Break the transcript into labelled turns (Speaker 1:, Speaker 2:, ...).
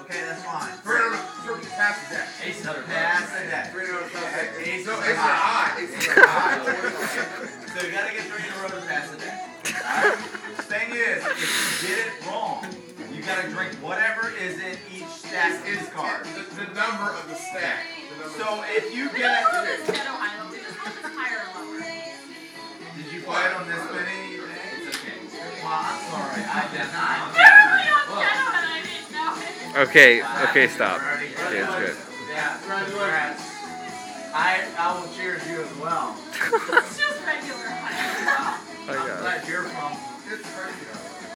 Speaker 1: Okay, that's fine.
Speaker 2: Pass the deck.
Speaker 3: Ace is under
Speaker 1: Pass the deck.
Speaker 2: Ace is
Speaker 1: So
Speaker 2: high.
Speaker 1: you gotta get 3 in a row to pass the deck. Alright? Thing is, if you get it wrong, you gotta drink whatever is in each stack of these cards.
Speaker 2: The number of the stack.
Speaker 1: So if you get... Did you play it on this many? It's okay. Well, I'm sorry. I did not.
Speaker 4: Okay, stop. Okay, it's good.
Speaker 1: Yeah, congrats. I will cheers you as well.
Speaker 4: Oh,
Speaker 1: I'm glad you're from. It's